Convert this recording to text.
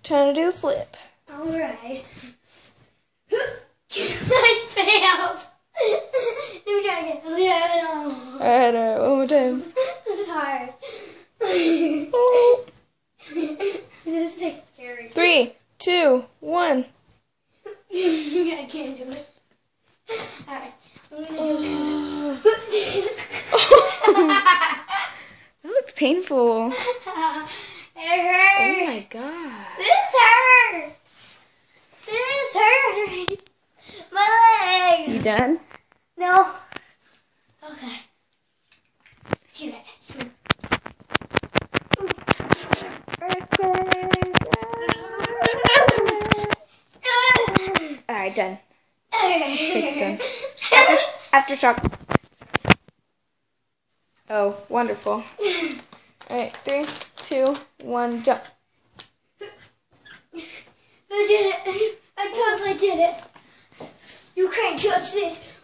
Trying to do a flip. Alright. I failed. Let me try again. Alright, one more time. This is hard. This is scary. 3, 2, 1. I can't do it. Alright. That looks painful. It hurts. Oh my god. This hurts. This hurts. My leg. You done? No. Okay. Shoot it. Shoot it. Alright, done. It's done. Aftershock. Oh, wonderful. Alright, 3, 2, 1, jump. I did it. I totally did it. You can't touch this.